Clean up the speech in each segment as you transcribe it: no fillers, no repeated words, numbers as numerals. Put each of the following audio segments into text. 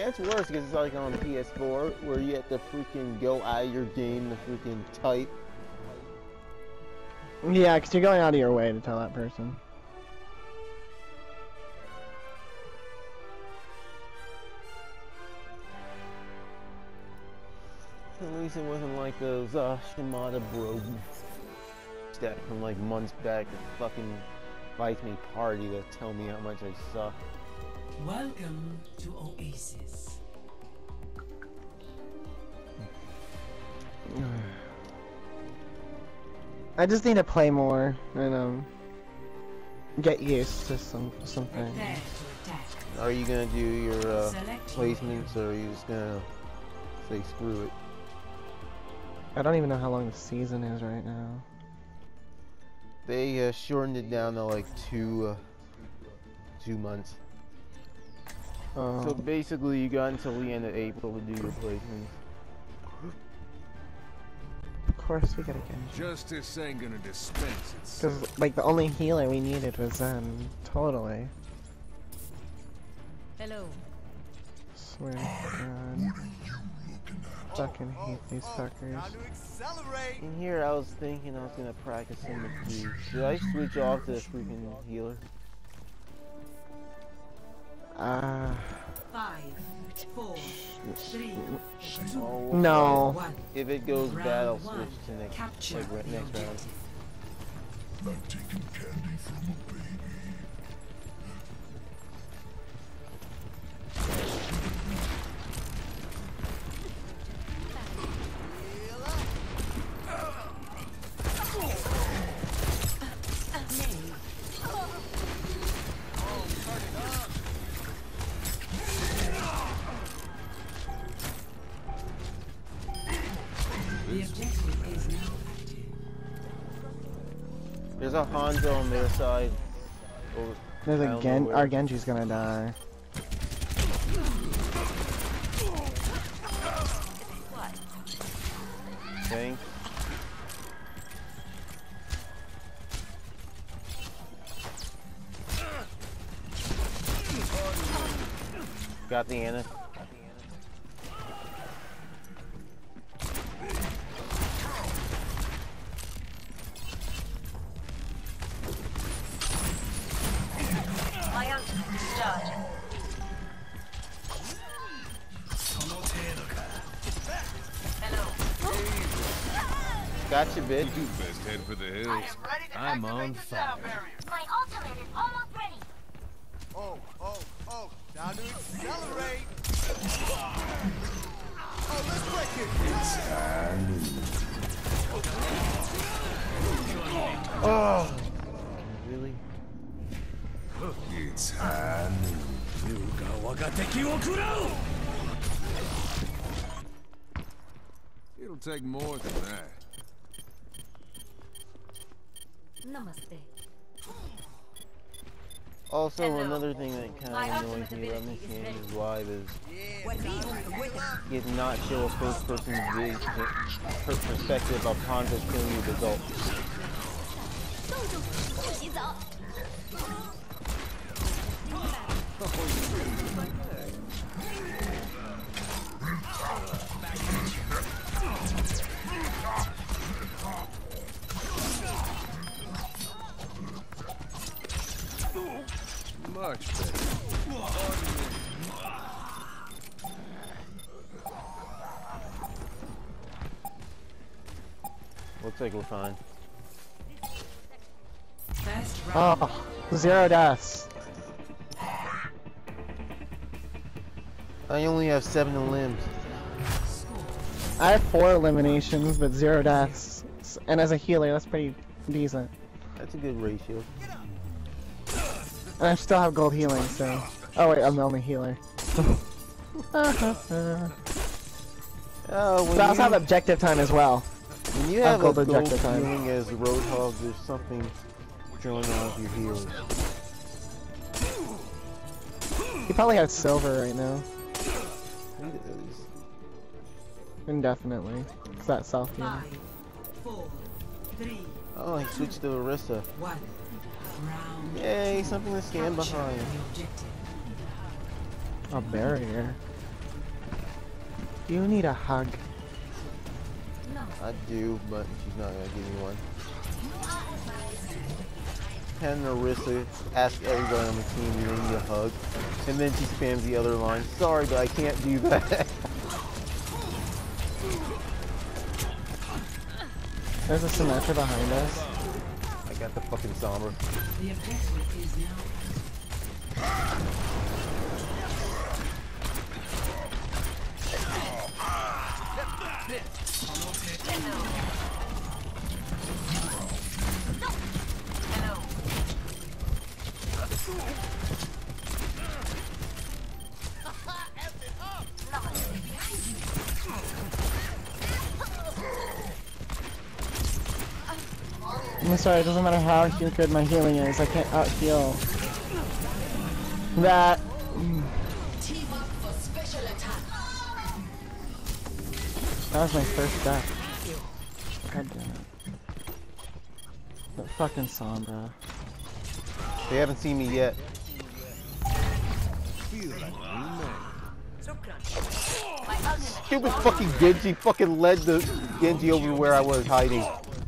it's worse because it's like on PS4 where you have to freaking go out of your game to freaking type. Yeah, because you're going out of your way to tell that person. At least it wasn't like those Shimada bro that from like months back that fucking invites me party to tell me how much I suck. Welcome to Oasis. I just need to play more and get used to something. Prepare to attack. Are you gonna do your placements, or are you just gonna say screw it? I don't even know how long the season is right now. They shortened it down to like 2 months. So basically, you got until the end of April to do your placements. Of course, we gotta get it. Justice ain't gonna dispense itself. Because, like, the only healer we needed was totally. Hello. Swear to God. Fucking hate these fuckers. In here, I was thinking I was gonna practice some of these. Should I switch off to the freaking healer? 5, 4, 3, 2, No. 1. If it goes bad, I'll switch to next, Capture like, the next round. objective. Like taking candy from a baby. The objective is now active. There's a Hanzo on their side. There's I a don't know where. our Genji's gonna die. Thanks. Got the Anna. My ultimate is charged. Hello. Gotcha, bitch. You best head for the hills. I'm on fire. My ultimate is almost ready. Oh, time to accelerate. Oh, let's break it. Oh, really? It's Hanu. It'll take more than that. Namaste. Also, Hello. another thing that kind My of annoys ultimate me about ability this is game ready. is live is Yeah. it not show a first-person perspective of Hanzo killing you with the ult. Much better. Looks like we're fine. First round. Oh, 0 deaths. I only have 7 limbs. I have 4 eliminations, but 0 deaths. And as a healer, that's pretty decent. That's a good ratio. And I still have gold healing, so... Oh wait, I'm the only healer. Oh, But I also have objective time as well. when you I've have a gold gold objective time. healing as Roadhog, there's something going on with your healers. He probably has silver right now. He does. Indefinitely. It's that self healing. 5, 4, 3, Oh, he switched to Orisa. 1. Round. Yay, something to stand Capture behind. the objective. A barrier. You need a hug. I do, but she's not gonna give me one. Ken and Orisa ask everybody on the team to give me a hug, and then she spams the other line. Sorry, but I can't do that. There's a Symmetra behind us. I got the fucking Sombra. The objective is now. I'm sorry, it doesn't matter how good my healing is, I can't out heal. That. That was my first death. God damn it. That fucking Sombra. They haven't seen me yet. Stupid fucking Genji fucking led the Genji over to where I was hiding.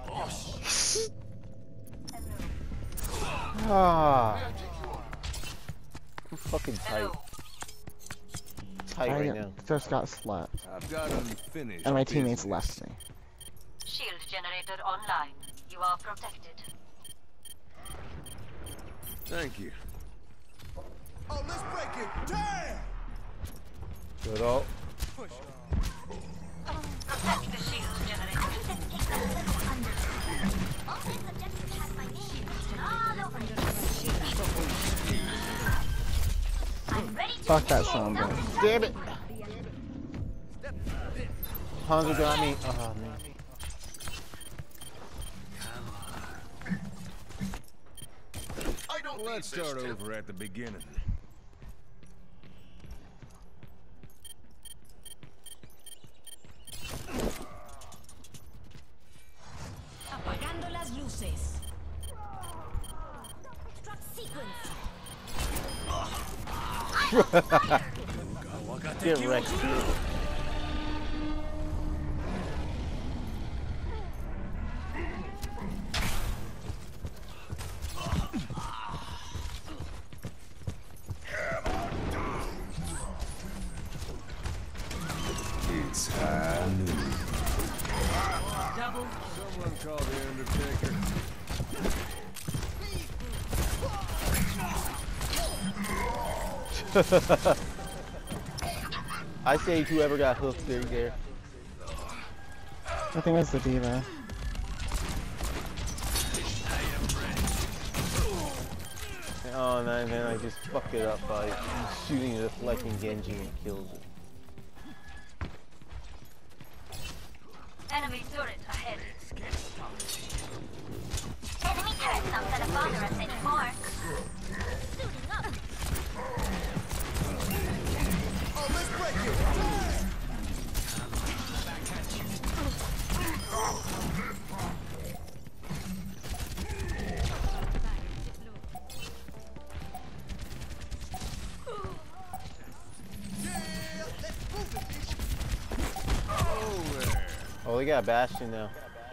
Ah. I'm fucking tight. Tight right now. Just got slapped. I've got unfinished And my teammates business. left me. Shield generator online. You are protected. Thank you. Oh, let's break it. Damn! Good ult. Push it on. Protect the shield generator. Fuck that Sombra. Damn it! Hanzo got me. Oh man. Let's start over at the beginning. Apagando las luces. Get wrecked. It's high noon. Double. Someone call the Undertaker. I saved whoever got hooked there. I think that's the diva. Oh, and then I just fuck it up by shooting a deflecting Genji and kills it. Enemy turret ahead. Enemy turret not gonna bother us anymore. Suiting up. Oh, let's break it. Damn! Oh, they got Bastion now.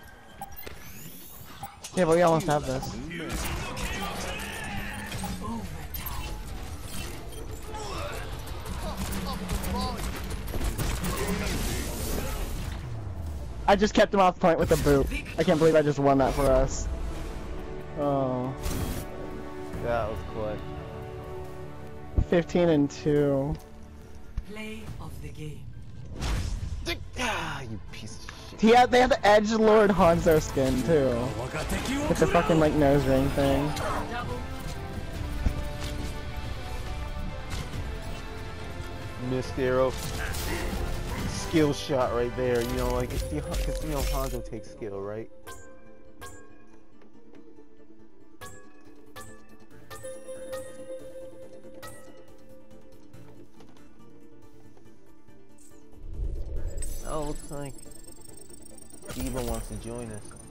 Yeah, but we almost have this. I just kept him off point with a boot. I can't believe I just won that for us. Oh. That was clutch. 15 and 2. Play of the game. Ah, you piece of shit. They had the Edgelord Hanzo skin too. With the fucking like nose ring thing. Double. Missed arrow. Skill shot right there. You know, like, because, you know, Hanzo takes skill, right? Oh, looks like D.Va wants to join us.